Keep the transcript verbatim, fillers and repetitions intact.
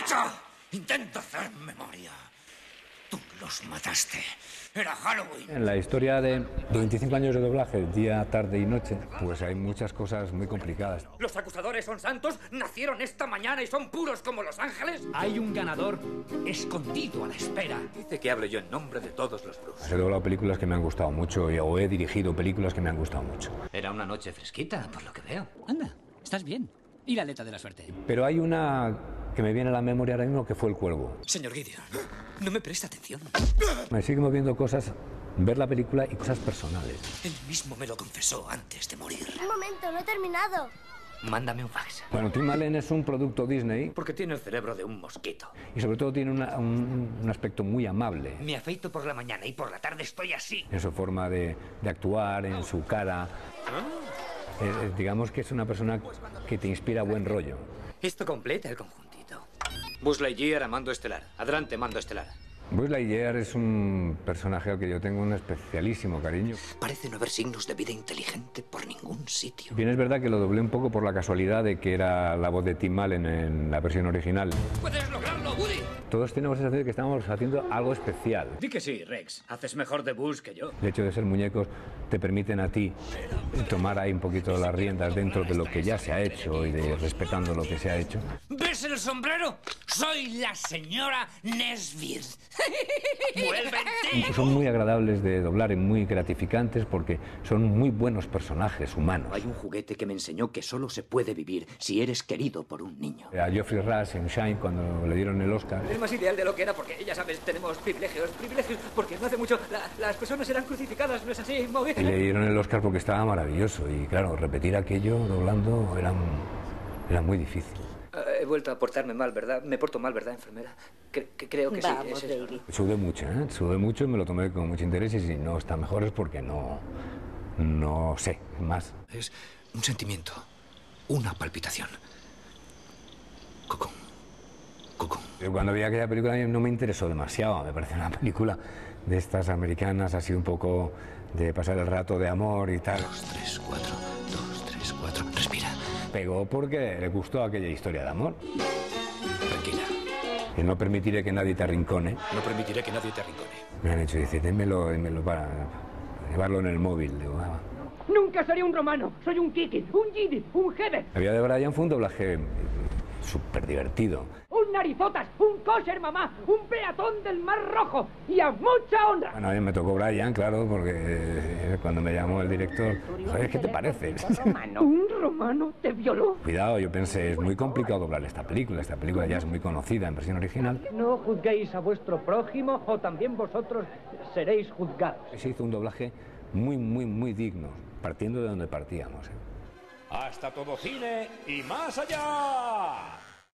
¡Escucha! Intenta hacer memoria. Tú los mataste. Era Halloween. En la historia de veinticinco años de doblaje, día, tarde y noche, pues hay muchas cosas muy complicadas. ¿Los acusadores son santos? ¿Nacieron esta mañana y son puros como los ángeles? Hay un ganador escondido a la espera. Dice que hable yo en nombre de todos los brujos. He doblado películas que me han gustado mucho y, o he dirigido películas que me han gustado mucho. Era una noche fresquita, por lo que veo. Anda, estás bien. Y la aleta de la suerte. Pero hay una que me viene a la memoria ahora mismo que fue El Cuervo. Señor Gideon, no me presta atención. Me sigue moviendo cosas, ver la película y cosas personales. Él mismo me lo confesó antes de morir. Un momento, no he terminado. Mándame un fax. Bueno, Tim Allen es un producto Disney. Porque tiene el cerebro de un mosquito. Y sobre todo tiene una, un, un aspecto muy amable. Me afeito por la mañana y por la tarde estoy así. En su forma de, de actuar, en su cara. Ah. Eh, eh, digamos que es una persona que te inspira buen rollo. Esto completa el conjuntito. Buzz Lightyear a mando estelar. Adelante, mando estelar. Buzz Lightyear es un personaje al que yo tengo un especialísimo cariño. Parece no haber signos de vida inteligente por ningún sitio. Bien, es verdad que lo doblé un poco por la casualidad de que era la voz de Tim Allen en la versión original. ¡Puedes lograrlo, Woody! Todos tenemos la sensación de que estamos haciendo algo especial. Di que sí, Rex. Haces mejor de Buzz que yo. El hecho de ser muñecos te permiten a ti tomar ahí un poquito las riendas dentro de lo que ya se ha hecho y de respetando lo que se ha hecho. ¿Ves el sombrero? Soy la señora Nesbitt. ¡Vuelve en ti! Son muy agradables de doblar y muy gratificantes porque son muy buenos personajes humanos. Hay un juguete que me enseñó que solo se puede vivir si eres querido por un niño. A Geoffrey Rush en Shine, cuando le dieron el Oscar, Es más ideal de lo que era porque, ya sabes, tenemos privilegios, privilegios, porque no hace mucho la- las personas eran crucificadas, ¿no es así, Moby? y le dieron el Oscar porque estaba maravilloso. Y claro, repetir aquello doblando era, era muy difícil. Eh, he vuelto a portarme mal, ¿verdad? Me porto mal, ¿verdad, enfermera? Cre- que creo que Vamos, sí. es eso. David. Sudé mucho, ¿eh? Sudé mucho y me lo tomé con mucho interés y si no está mejor es porque no, no sé más. Es un sentimiento, una palpitación. Cucún. Cucún. Yo cuando vi aquella película no me interesó demasiado, me pareció una película de estas americanas, así un poco de pasar el rato de amor y tal. Dos, tres, cuatro. Dos, tres, cuatro. Respira. Pegó porque le gustó aquella historia de amor. Tranquila. Y no permitiré que nadie te arrincone. No permitiré que nadie te arrincone. Me han hecho, dice, démelo, démelo para llevarlo en el móvil. Digo, ah. Nunca seré un romano. Soy un Kiki, un Gidi, un Heber, La vida de Brian fue un doblaje súper divertido. un narizotas, un kosher mamá, un peatón del Mar Rojo y a mucha honra. Bueno, a mí me tocó Brian, claro, porque eh, cuando me llamó el director, joder, ¿qué te parece? ¿Un romano te violó? Cuidado, yo pensé, es muy complicado doblar esta película. Esta película ya es muy conocida en versión original. No juzguéis a vuestro prójimo o también vosotros seréis juzgados. Se hizo un doblaje muy, muy, muy digno, partiendo de donde partíamos. ¿eh? Hasta todo cine y más allá.